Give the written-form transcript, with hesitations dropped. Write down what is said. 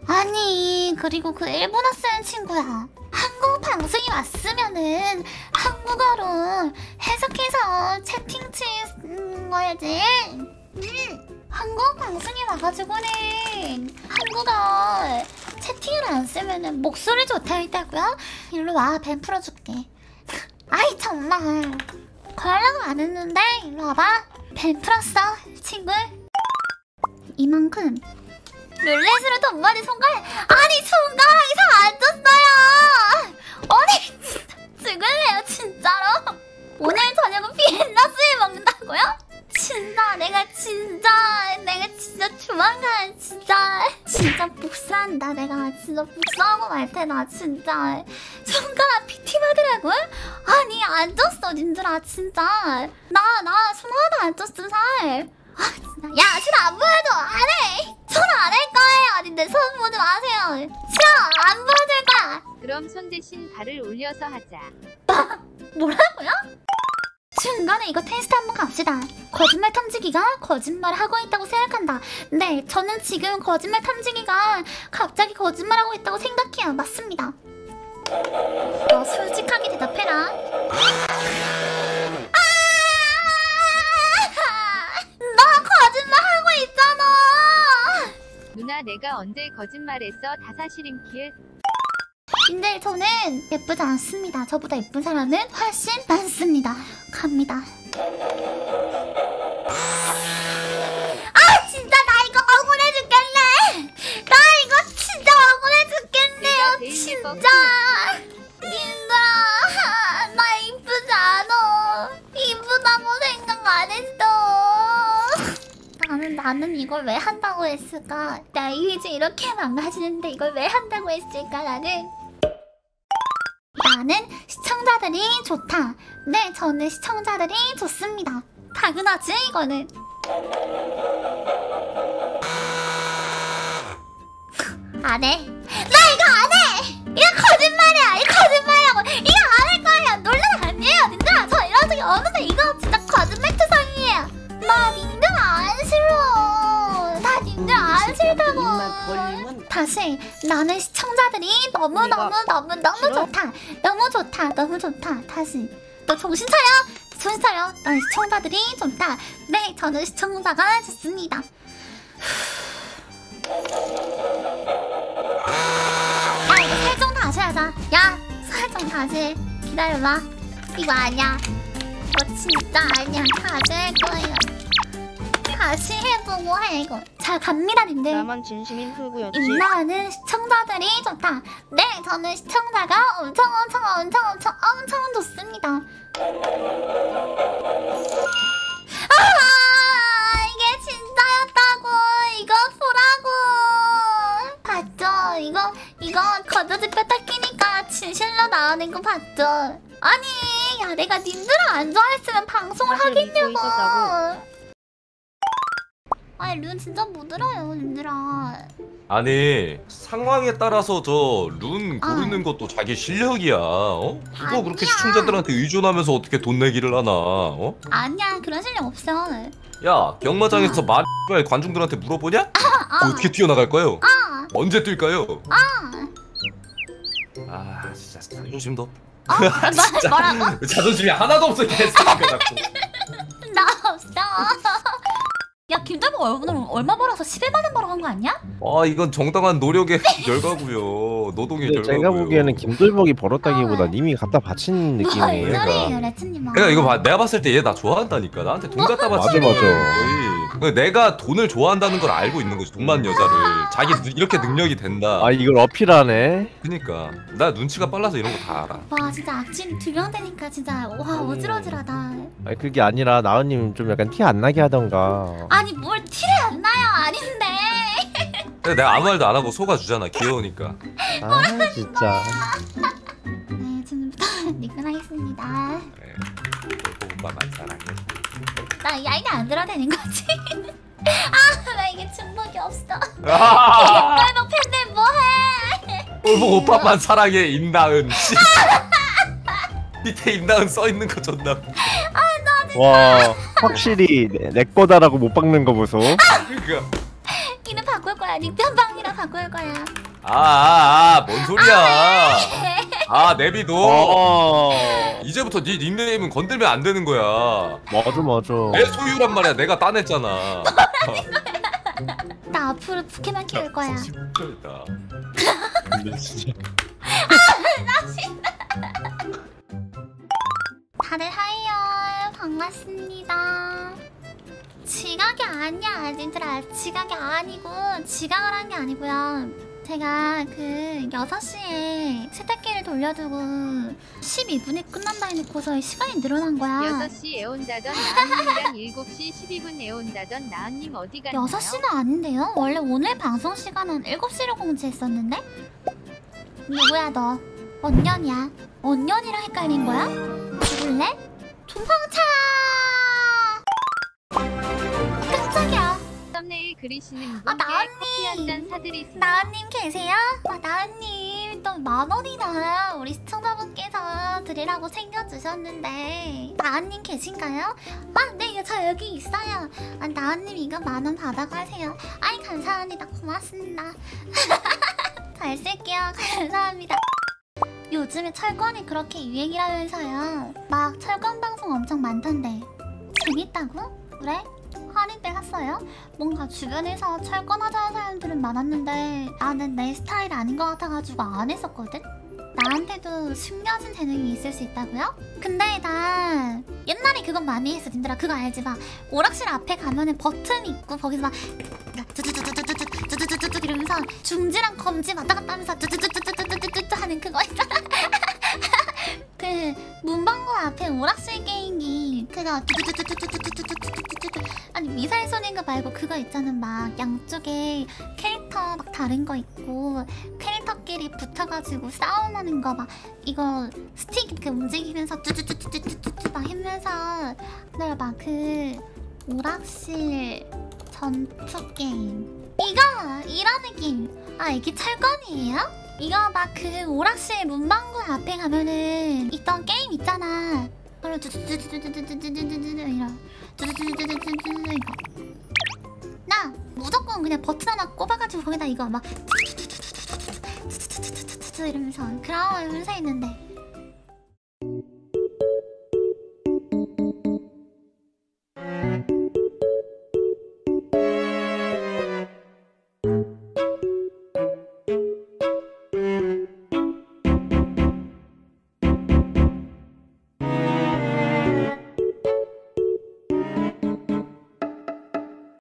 아니 그리고 그 일본어 쓰는 친구야. 한국 방송이 왔으면은 한국어로 해석해서 채팅 치는 거야지. 한국 방송이 와가지고는 한국어 채팅을 안 쓰면은 목소리 좋다 했다고요? 일로 와, 뱀 풀어줄게. 아이 정말 걸라고 안 했는데 일로 와봐. 뱀 풀었어 친구. 이만큼 룰렛으로 돈 많이 아니 손가락에서 안 떴어요. 아니 진짜 죽을래요 진짜로. 오늘 저녁은 비엔나스에 먹는다고요? 진짜 내가 조만간 진짜 복수한다. 내가 진짜 복수하고 말 테다 진짜. 손가락 PT 받으라고요? 아니 안 쪘어 님들아 진짜. 나 손 하나도 안 쪘어 살. 아 진짜. 야 손 안 보여도 안 해. 손 안 할 거예요. 아니 내 손 보지 마세요. 싫어 안 보여줄 거야. 그럼 손 대신 발을 올려서 하자. 뭐라고요? 중간에 이거 테스트 한번 갑시다. 거짓말 탐지기가 거짓말하고 있다고 생각한다. 네, 저는 지금 거짓말 탐지기가 갑자기 거짓말하고 있다고 생각해요. 맞습니다. 너 솔직하게 대답해라. 너 거짓말하고 있잖아. 누나 내가 언제 거짓말했어? 다 사실임 키읔. 근데 저는 예쁘지 않습니다. 저보다 예쁜 사람은 훨씬 많습니다. 갑니다. 아 진짜 나 이거 억울해 죽겠네. 나 이거 진짜 억울해 죽겠네요. 진짜. 님들아 나 이쁘지 않아. 이쁘다고 생각 안 했어. 나는 이걸 왜 한다고 했을까? 나 이미지 이렇게 망가지는데 이걸 왜 한다고 했을까 나는? 나는 시청자들이 좋다. 네, 저는 시청자들이 좋습니다. 당연하지, 이거는. 안 해. 나 이거 안 해! 이거 거짓말이야! 이거 거짓말이라고! 이거 안 할 거예요! 논란 아니에요, 님들아! 저 이런 적이 없는데 이거 진짜 거짓말 투성이에요! 나 님들 안 싫어! 나 님들 안 싫다고! 다시 나는 시청자들이 너무 좋다. 너무 좋다. 다시 너 정신 차려. 난 시청자들이 좋다. 네, 저는 시청자가 좋습니다. 야, 이거 설정 다시 하자. 야, 설정 다시 기다려봐. 이거 아니야. 이거 진짜 아니야. 다시 할 거예요. 다시 해보고 해 이거. 자 갑니다 님들. 나만 진심인 흑우였지. 임나는 시청자들이 좋다. 네 저는 시청자가 엄청 좋습니다. 아 이게 진짜였다고. 이거 보라고. 봤죠? 이거 거저지 뼈 닦이니까 진실로 나오는 거 봤죠? 아니 야 내가 님들을 안 좋아했으면 방송을 하겠냐고. 아니 룬 진짜 못 들어요 님들아. 아니 상황에 따라서 저 룬 고르는 것도 자기 실력이야. 어? 그거 아니야. 그렇게 시청자들한테 의존하면서 어떻게 돈 내기를 하나? 어? 아니야 그런 실력 없어. 야 경마장에서 말발 관중들한테 물어보냐? 어떻게 뛰어나갈 거요? 언제 뛸까요? 아 진짜 자존심도. 뭐라고? 자존심이 하나도 없어 개새끼가 자꾸. 나 없어. 야 김달복 오늘 얼마 벌어서 11만 원 벌어간 거 아니야? 아 이건 정당한 노력의 결과고요. 노동의 결과고요. 제가 보기에는 김돌복이 벌었다기보다 님이 갖다 바친 느낌이에요. 뭔 소리예요 레츠님. 그러니까 이거 봐, 내가 봤을 때 얘 나 좋아한다니까. 나한테 돈 갖다 바치는 맞아. 거야. 내가 돈을 좋아한다는 걸 알고 있는 거지. 돈 많은 여자를. 자기 이렇게 능력이 된다. 아 이걸 어필하네. 그니까 나 눈치가 빨라서 이런 거 다 알아. 와 진짜 악취 두명 되니까 진짜 와 어지러지하다. 아니 그게 아니라 나은님 좀 약간 티 안 나게 하던가. 아니 뭘 티를 안 나요. 아닌데. 근데 내가 아무 말도 안 하고 속아주잖아. 귀여우니까. 아 진짜. 네 지금부터 리그하겠습니다. 네. 오빠만 사랑해. 나 이 아이디 안 들어도 되는 거지? 아 나 이게 중복이 없어. 김달복 팬들 뭐해? 꼴보고 오빠만 사랑해 임나은 씨. 밑에 임나은 써있는 거 존나. 와 확실히 내 거다라고 못 박는 거 보소. 그니까 이름 바꿀 거야. 닉변방이라 바꿀 거야. 뭔 소리야. 내비도 이제부터 네 닉네임은 건들면 안 되는 거야. 맞아. 내 소유란 말이야. 내가 따냈잖아. 나 앞으로 포켓몬 키울 거야. 진짜. 근데 진짜. 다들 하이요. 반갑습니다. 지각이 아니야, 얘들아. 지각이 아니고 지각을 한 게 아니고요. 제가 그 6시에 세탁기를 돌려두고 12분에 끝난다 해놓고서 시간이 늘어난 거야. 6시 애온다던 나은님이랑 7시 12분 애온다던 나은님 어디 갔나요? 6시는 아닌데요? 원래 오늘 방송 시간은 7시로 공지했었는데? 누구야 너? 언년이야. 언년이랑 헷갈린 거야? 죽을래? 도망쳐! 깜짝이야. 썸네일 그리시는 분께 나은님! 커피 한 잔 사드리세요. 나은님 계세요? 나은님 또 10,000원이나 우리 시청자분께서 드리라고 챙겨주셨는데 나은님 계신가요? 네, 저 여기 있어요. 나은님 이거 10,000원 받아가세요. 아이 감사합니다. 고맙습니다. 잘 쓸게요. 감사합니다. 요즘에 철권이 그렇게 유행이라면서요. 막 철권 방송 엄청 많던데 재밌다고? 그래? 할인 때 샀어요? 뭔가 주변에서 철권 하자는 사람들은 많았는데 나는 내 스타일 아닌 것 같아가지고 안 했었거든? 나한테도 숨겨진 재능이 있을 수 있다고요? 근데 나 옛날에 그건 많이 했어. 님들아 그거 알지? 막 오락실 앞에 가면은 버튼 있고 거기서 막 뚜뚜뚜뚜뚜뚜뚜뚜뚜뚜뚜 이러면서 중지랑 검지 왔다 갔다 하면서 뚜뚜뚜뚜뚜뚜뚜뚜 하는 그거 있잖아. 그 문방구 앞에 오락실 게임기 그거 뚜뚜뚜뚜뚜뚜뚜뚜뚜뚜뚜 아니 미사일 쏘는 거 말고 그거 있잖아. 막 양쪽에 캐릭터 막 다른 거 있고 캐릭터끼리 붙어가지고 싸움하는 거 막 이거 스틱 이렇게 움직이면서 뚜뚜뚜뚜뚜뚜뚜 막 하면서 내가 막 그 오락실 전투 게임 이런 느낌. 이게 철권이에요? 이거 막 그 오락실 문방구 앞에 가면은 있던 게임 있잖아. 그럼 이거 나 무조건 그냥 버튼 하나 꼽아가지고 거기다 이거 막 이러면서 그런 운세 있는데